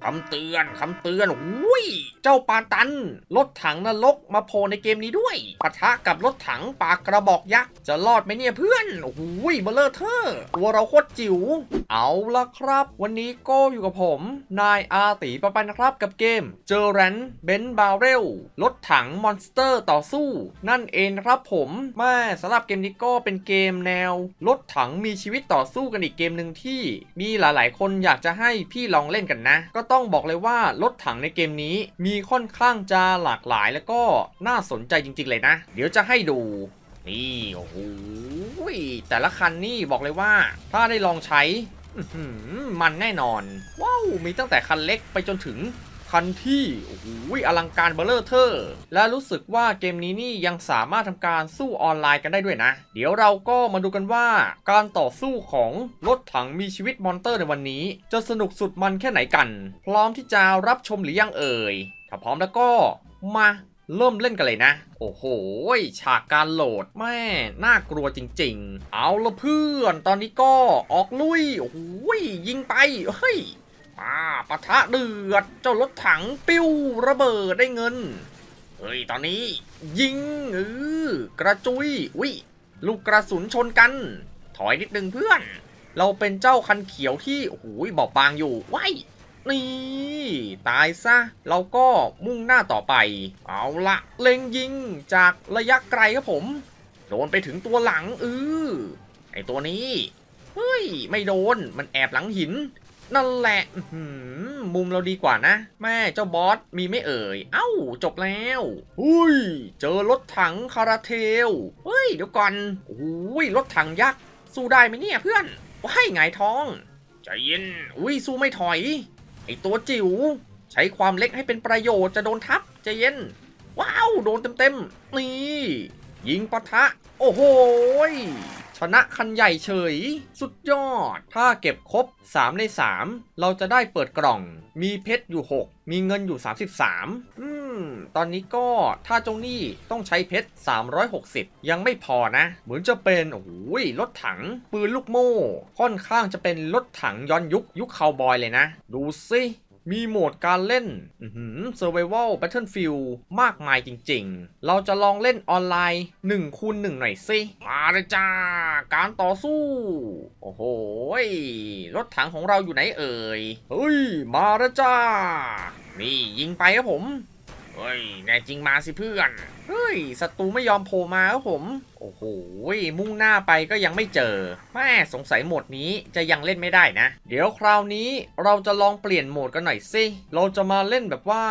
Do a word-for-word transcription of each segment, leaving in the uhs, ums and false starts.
คำเตือนคำเตือนอุ้ยเจ้าปาตันรถถังนรกมาโผล่ในเกมนี้ด้วยปะทะกับรถถังปากกระบอกยักษ์จะรอดไหมเนี่ยเพื่อนโอ้ยเบลเลอร์เธอตัวเราโคตรจิ๋วเอาละครับวันนี้ก็อยู่กับผมนายอาตีปะปันนะครับกับเกมเจอแรนเบนบาเรลรถถังมอนสเตอร์ต่อสู้นั่นเองครับผมแม่สำหรับเกมนี้ก็เป็นเกมแนวรถถังมีชีวิตต่อสู้กันอีกเกมหนึ่งที่มีหลายๆคนอยากจะให้พี่ลองเล่นกันนะก็ต้องบอกเลยว่ารถถังในเกมนี้มีค่อนข้างจะหลากหลายแล้วก็น่าสนใจจริงๆเลยนะเดี๋ยวจะให้ดูนี่โอ้โหแต่ละคันนี่บอกเลยว่าถ้าได้ลองใช้มันแน่นอนว้าวมีตั้งแต่คันเล็กไปจนถึงคันที่โอ้โหอลังการเบลเลอร์เทอร์และรู้สึกว่าเกมนี้นี่ยังสามารถทำการสู้ออนไลน์กันได้ด้วยนะเดี๋ยวเราก็มาดูกันว่าการต่อสู้ของรถถังมีชีวิตมอนเตอร์ในวันนี้จะสนุกสุดมันแค่ไหนกันพร้อมที่จะรับชมหรือยังเอ่ยถ้าพร้อมแล้วก็มาเริ่มเล่นกันเลยนะโอ้โหฉากการโหลดแม่น่ากลัวจริงๆเอาละเพื่อนตอนนี้ก็ออกลุยโอ้โหยิงไปเฮ้ยมาปะทะเดือดเจ้ารถถังปิ้วระเบิดได้เงินเฮ้ยตอนนี้ยิงเออกระจุยวิลูกกระสุนชนกันถอยนิดนึงเพื่อนเราเป็นเจ้าคันเขียวที่โอ้โหบอบบางอยู่ว้ายนี่ตายซะเราก็มุ่งหน้าต่อไปเอาละเล็งยิงจากระยะไกลครับผมโดนไปถึงตัวหลังเออไอตัวนี้เฮ้ยไม่โดนมันแอบหลังหินนั่นแหละมุมเราดีกว่านะแม่เจ้าบอสมีไม่เอ่ยเอ้าจบแล้วอุ้ยเจอรถถังคาราเทลเฮ้ยเดี๋ยวก่อนอุ้ยรถถังยักษ์สู้ได้ไหมเนี่ยเพื่อนว้ายหงายท้องใจเย็นอุ้ยสู้ไม่ถอยไอตัวจิ๋วใช้ความเล็กให้เป็นประโยชน์จะโดนทับใจเย็นว้าวโดนเต็มๆนี่ยิงปะทะโอ้โหชนะคันใหญ่เฉยสุดยอดถ้าเก็บครบสามในสามเราจะได้เปิดกล่องมีเพชรอยู่หกมีเงินอยู่สามสิบสามอืมตอนนี้ก็ถ้าเจ้านี่ต้องใช้เพชรสามร้อยหกสิบยังไม่พอนะเหมือนจะเป็นโอ้โหรถถังปืนลูกโม่ค่อนข้างจะเป็นรถถังย้อนยุคยุคคาวบอยเลยนะดูสิมีโหมดการเล่น Survival Battlefield มากมายจริงๆเราจะลองเล่นออนไลน์หนึ่งคูณหนึ่งหน่อยสิมาเลยจ้าการต่อสู้โอ้โหรถถังของเราอยู่ไหนเอ่ยเฮ้ยมาแล้วจ้านี่ยิงไปครับผมเฮ้ยแน่จริงมาสิเพื่อนเฮ้ยศัตรูไม่ยอมโผล่มาครับผมโอ้โหมุ่งหน้าไปก็ยังไม่เจอแม่สงสัยโหมดนี้จะยังเล่นไม่ได้นะเดี๋ยวคราวนี้เราจะลองเปลี่ยนโหมดกันหน่อยสิเราจะมาเล่นแบบว่า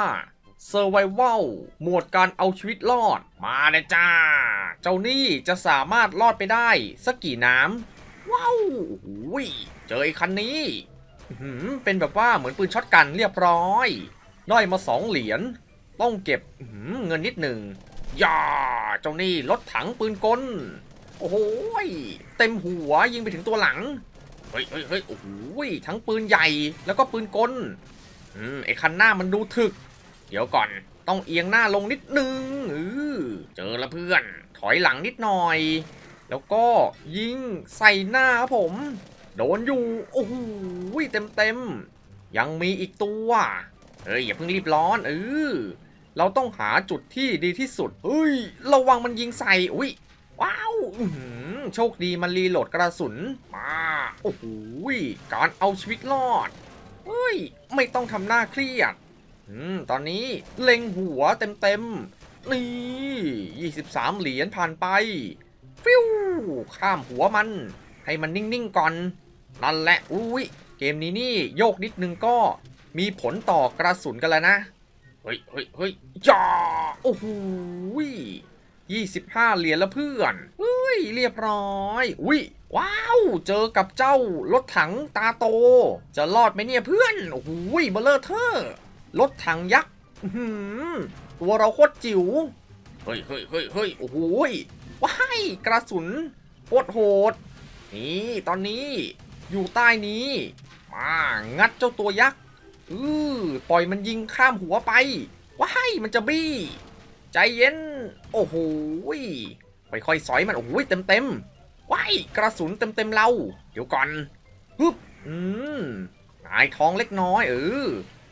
Survival โหมดการเอาชีวิตรอดมาเลยจ้าเจ้านี่จะสามารถรอดไปได้สักกี่น้ำว้าวโอ้ยเจอไอ้คันนี้เป็นแบบว่าเหมือนปืนช็อตกันเรียบร้อยได้มาสองเหรียญต้องเก็บเงินนิดหนึ่งย่าเจ้านี่รถถังปืนกลโอ้โหเต็มหัวยิงไปถึงตัวหลังเฮ้ยเฮ้ยเฮ้ยโอ้โหทั้งปืนใหญ่แล้วก็ปืนกลอืมไอ้คันหน้ามันดูถึกเดี๋ยวก่อนต้องเอียงหน้าลงนิดนึงเออเจอละเพื่อนถอยหลังนิดหน่อยแล้วก็ยิงใส่หน้าครับผมโดนอยู่โอ้โหเต็มเต็มยังมีอีกตัวเฮ้ยอย่าเพิ่งรีบร้อนเออเราต้องหาจุดที่ดีที่สุดเฮ้ยระวังมันยิงใส่อุ้ยว้าวโชคดีมันรีโหลดกระสุนมาโอ้โหการเอาชีวิตรอดเฮ้ยไม่ต้องทำหน้าเครียดอืมตอนนี้เล็งหัวเต็มๆนี่ยี่สิบสามเหรียญผ่านไปฟิวข้ามหัวมันให้มันนิ่งๆก่อนนั่นแหละอุ้ยเกมนี้นี่โยกนิดนึงก็มีผลต่อกระสุนกันแล้วนะเฮ้ยเฮ้ยเฮ้ยจ้าโอ้โหยี่สิบห้าเหรียญละเพื่อนเฮ้ยเรียบร้อยอุ้ยว้าวเจอกับเจ้ารถถังตาโตจะรอดไหมเนี่ยเพื่อนโอ้โหเบลเลอร์เทอร์รถถังยักษ์ตัวเราโคตรจิ๋วเฮ้ยเฮ้ยเฮ้ยเฮ้ยโอ้โหว้ายกระสุนโคตรโหดนี่ตอนนี้อยู่ใต้นี้มางัดเจ้าตัวยักษ์อือปล่อยมันยิงข้ามหัวไปว้ายมันจะบี้ใจเย็นโอ้โหค่อยๆสอยมันโอ้โหเต็มเต็มว้ายกระสุนเต็มเต็มเราเดี๋ยวก่อนฮึบอืมหงายท้องเล็กน้อยเออ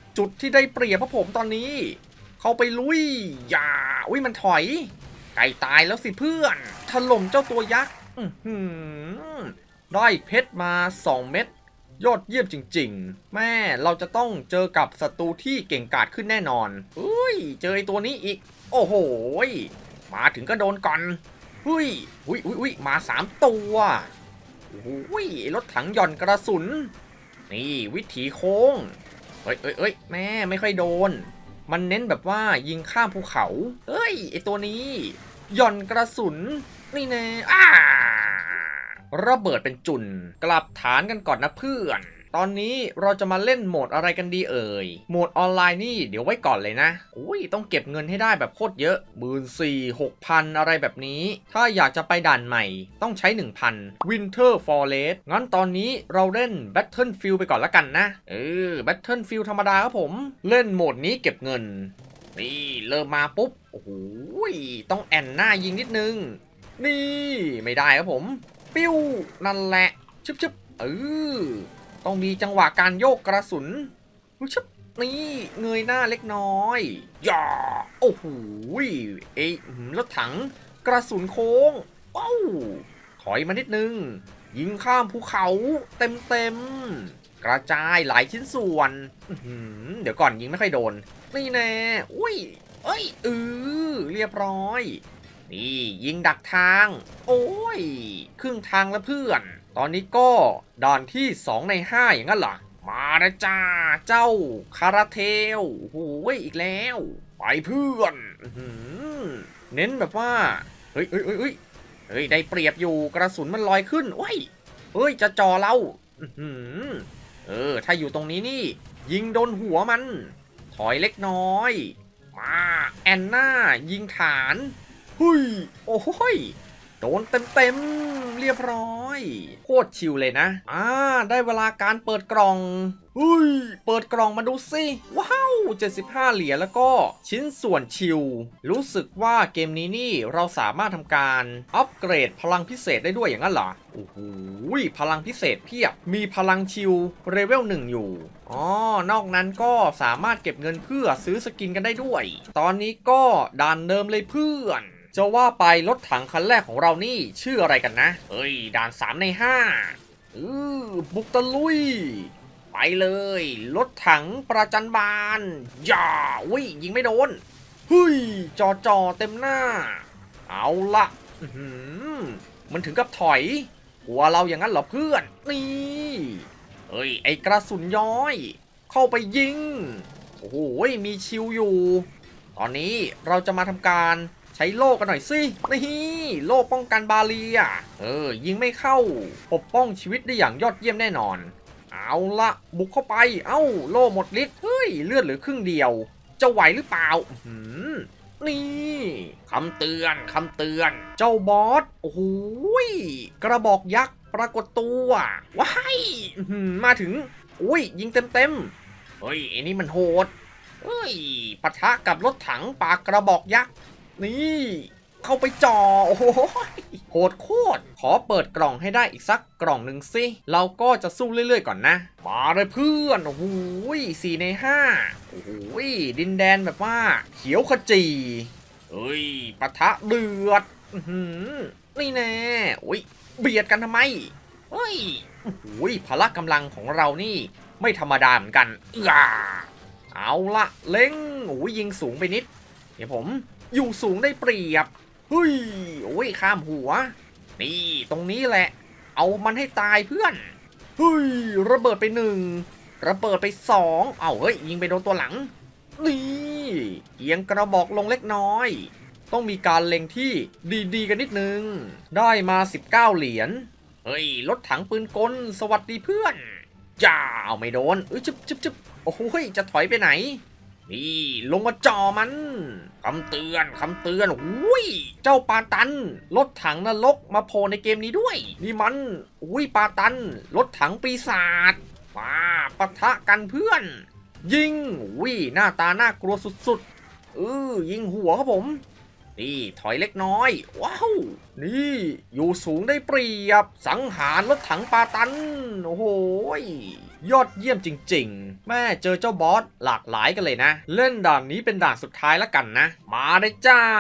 จุดที่ได้เปรียบพระผมตอนนี้เข้าไปลุยอย่าอุ้ยมันถอยไก่ตายแล้วสิเพื่อนถล่มเจ้าตัวยักษ์ได้เพชรมาสองเม็ดยอดเยี่ยมจริงๆแม่เราจะต้องเจอกับศัตรูที่เก่งกาจขึ้นแน่นอนอุ้ยเจอไอตัวนี้อีกโอ้โหมาถึงก็โดนก่อนอุ้ยอุ้ยอุ้ยมาสามตัวอุ้ยรถถังหย่อนกระสุนนี่วิถีโค้งเอ้ยเอ้ยเอ้ยแม่ไม่ค่อยโดนมันเน้นแบบว่ายิงข้ามภูเขาเอ้ยไอตัวนี้หย่อนกระสุนนี่แน่อ้าระเบิดเป็นจุนกลับฐานกันก่อนนะเพื่อนตอนนี้เราจะมาเล่นโหมดอะไรกันดีเอ่ยโหมดออนไลน์นี่เดี๋ยวไว้ก่อนเลยนะอุ้ยต้องเก็บเงินให้ได้แบบโคตรเยอะหมื่นสี่หกพันอะไรแบบนี้ถ้าอยากจะไปด่านใหม่ต้องใช้ หนึ่งพัน Winter Forest งั้นตอนนี้เราเล่น Battlefield ไปก่อนละกันนะเออ Battlefield ธรรมดาครับผมเล่นโหมดนี้เก็บเงินนี่เริ่มมาปุ๊บโอ้โหต้องแอนหน้ายิงนิดนึงนี่ไม่ได้ครับผมปิ้วนั่นแหละชึบชึบเออต้องมีจังหวะการโยกกระสุนชึบนี่เงยหน้าเล็กน้อยย่าโอ้โหเอ้ยรถถังกระสุนโค้งว้าวถอยมานิดนึงยิงข้ามภูเขาเต็มเต็มกระจายหลายชิ้นส่วนเดี๋ยวก่อนยิงไม่ค่อยโดนนี่แน่อุ้ยเอ้ยเออเรียบร้อยนี่ยิงดักทางโอ้ยครึ่งทางแล้วเพื่อนตอนนี้ก็ด่านที่สองในห้าอย่างนั้นเหรอมาแล้วจ้าเจ้าคาราเทลโอ้ยอีกแล้วไปเพื่อนเน้นแบบว่าเฮ้ยเฮ้ยเฮ้ยเฮ้ยเฮ้ยได้เปรียบอยู่กระสุนมันลอยขึ้นว้ยเฮ้ยจะจ่อเราเออถ้าอยู่ตรงนี้นี่ยิงโดนหัวมันถอยเล็กน้อยมาแอนนายิงฐานหุยโอ้ยโดนเต็มเต็มเรียบร้อยโคตรชิลเลยนะอ่าได้เวลาการเปิดกล่องหุยเปิดกล่องมาดูสิว้าวเจ็ดสิบห้าเหรียญแล้วก็ชิ้นส่วนชิลรู้สึกว่าเกมนี้นี่เราสามารถทำการอัปเกรดพลังพิเศษได้ด้วยอย่างนั้นเหรอโอ้โหพลังพิเศษเพียบมีพลังชิลเลเวลหนึ่งอยู่อ๋อนอกนั้นก็สามารถเก็บเงินเพื่อซื้อสกินกันได้ด้วยตอนนี้ก็ด่านเดิมเลยเพื่อนจะว่าไปรถถังคันแรกของเรานี่ชื่ออะไรกันนะเฮ้ยด่านสามในห้าอือบุกตะลุยไปเลยรถถังประจันบานอย่าวิยิงไม่โดนเฮ้ยจอจอเต็มหน้าเอาละมันถึงกับถอยหัวเราอย่างนั้นเหรอเพื่อนนี่เฮ้ยไอกระสุนย้อยเข้าไปยิงโอ้โหมีชิวอยู่ตอนนี้เราจะมาทำการใช้โล่กันหน่อยสินี่โล่ป้องกันบาเรียเออยิงไม่เข้าปกป้องชีวิตได้อย่างยอดเยี่ยมแน่นอนเอาละบุกเข้าไปเอ้าโล่หมดฤทธิ์เฮ้ยเลือดเหลือครึ่งเดียวจะไหวหรือเปล่านี่คำเตือนคำเตือนเจ้าบอสโอ้โหกระบอกยักษ์ปรากฏตัวว้ายมาถึงอุ้ยยิงเต็มเต็มเฮ้ยไอ้นี่มันโหดเฮ้ยปะทะกับรถถังปากกระบอกยักษ์นี่เข้าไปจ่อโอ้โหโหดโคตรขอเปิดกล่องให้ได้อีกสักกล่องหนึ่งสิเราก็จะสู้เรื่อยๆก่อนนะมาเลยเพื่อนโอ้โหสี่ในห้าโอ้โหดินแดนแบบว่าเขียวขจีเฮ้ยปะทะเดือดนี่แน่โอ้ยเบียดกันทำไมเฮ้ยโอ้โหพละกำลังของเรานี่ไม่ธรรมดาเหมือนกันอ่าเอาละเล็งโอ้ยยิงสูงไปนิดเดี๋ยวผมอยู่สูงได้เปรียบเฮ้ยโอ้ยข้ามหัวนี่ตรงนี้แหละเอามันให้ตายเพื่อนเฮ้ยระเบิดไปหนึ่งระเบิดไปสองเอาเฮ้ยยิงไปโดนตัวหลังนี่เอียงกระบอกลงเล็กน้อยต้องมีการเล็งที่ดีๆกันนิดนึงได้มาสิบเก้าเหรียญเฮ้ยรถถังปืนกลสวัสดีเพื่อนจ้าเอาไม่โดนเอ้ยจึ๊บจึ๊บจึ๊บโอ้โหจะถอยไปไหนนี่ลงมาจ่อมันคำเตือนคำเตือนอุ้ยเจ้าปาตันรถถังนรกมาโผล่ในเกมนี้ด้วยนี่มันอุ้ยปาตันรถถังปีศาจมาปะทะกันเพื่อนยิงอุ้ยหน้าตาน่ากลัวสุดๆเออยิงหัวครับผมนี่ถอยเล็กน้อยว้าวนี่อยู่สูงได้เปรียบสังหารรถถังปาตันโอ้โหยอดเยี่ยมจริงๆแม่เจอเจ้าบอสหลากหลายกันเลยนะเล่นด่านนี้เป็นด่านสุดท้ายแล้วกันนะมาได้จ้า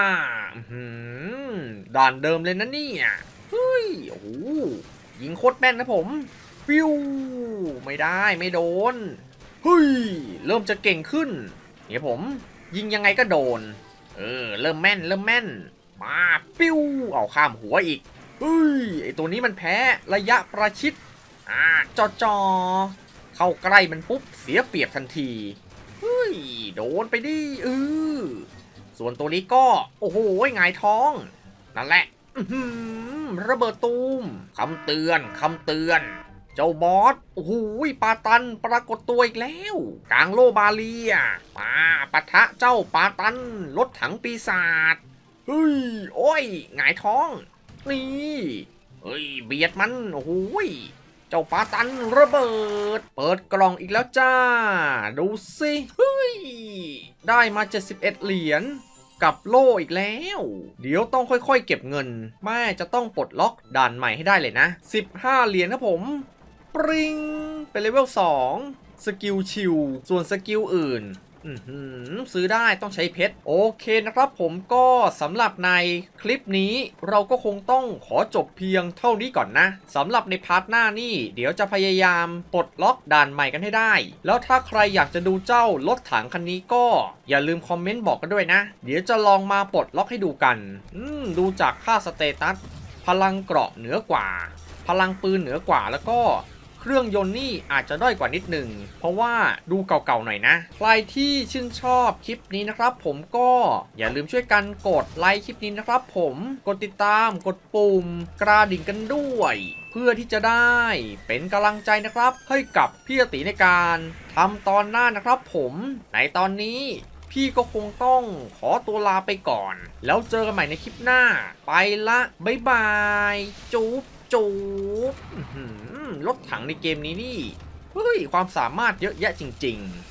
ด่านเดิมเลยนะเนี่ยเฮ้ยโอ้โหยิงโคตรแม่นนะผมฟิวไม่ได้ไม่โดนเฮ้ยเริ่มจะเก่งขึ้นเนี่ยผมยิงยังไงก็โดนเออเริ่มแม่นเริ่มแม่นมาปิ้วเอาข้ามหัวอีกเฮ้ยไอตัวนี้มันแพ้ระยะประชิดอ่าจอจอเข้าใกล้มันปุ๊บเสียเปรียบทันทีเฮ้ยโดนไปดิเออส่วนตัวนี้ก็โอ้โหหงายท้องนั่นแหละระเบิดตูมคำเตือนคำเตือนเจ้าบอสโอ้โหปาตันปรากฏตัวอีกแล้วกลางโลบาเลียมาปะทะเจ้าปาตันรถถังปีศาจเฮ้ยโอ้ยหงายท้องนี่เฮ้ยเบียดมันโอ้โหเจ้าปาตันระเบิดเปิดกล่องอีกแล้วจ้าดูสิเฮ้ยได้มาเจ็ดสิบเอ็ดเหรียญกับโล่อีกแล้วเดี๋ยวต้องค่อยๆเก็บเงินแม่จะต้องปลดล็อกด่านใหม่ให้ได้เลยนะสิบห้าเหรียญนะผมปริงเป็นเลเวลสองสกิลชิลส่วนสกิลอื่นซื้อได้ต้องใช้เพชรโอเคนะครับผมก็สำหรับในคลิปนี้เราก็คงต้องขอจบเพียงเท่านี้ก่อนนะสำหรับในพาร์ทหน้านี่เดี๋ยวจะพยายามปลดล็อกด่านใหม่กันให้ได้แล้วถ้าใครอยากจะดูเจ้ารถถังคันนี้ก็อย่าลืมคอมเมนต์บอกกันด้วยนะเดี๋ยวจะลองมาปลดล็อกให้ดูกันอืมดูจากค่าสเตตัสพลังเกราะเหนือกว่าพลังปืนเหนือกว่าแล้วก็เครื่องยนต์นี่อาจจะด้อยกว่านิดหนึ่งเพราะว่าดูเก่าๆหน่อยนะใครที่ชื่นชอบคลิปนี้นะครับผมก็อย่าลืมช่วยกันกดไลค์คลิปนี้นะครับผมกดติดตามกดปุ่มกระดิ่งกันด้วยเพื่อที่จะได้เป็นกำลังใจนะครับให้กับพี่อติในการทำตอนหน้านะครับผมในตอนนี้พี่ก็คงต้องขอตัวลาไปก่อนแล้วเจอกันใหม่ในคลิปหน้าไปละบ๊ายบายจุ๊บจูบรถถังในเกมนี้นี่เฮ้ยความสามารถเยอะแยะจริงๆ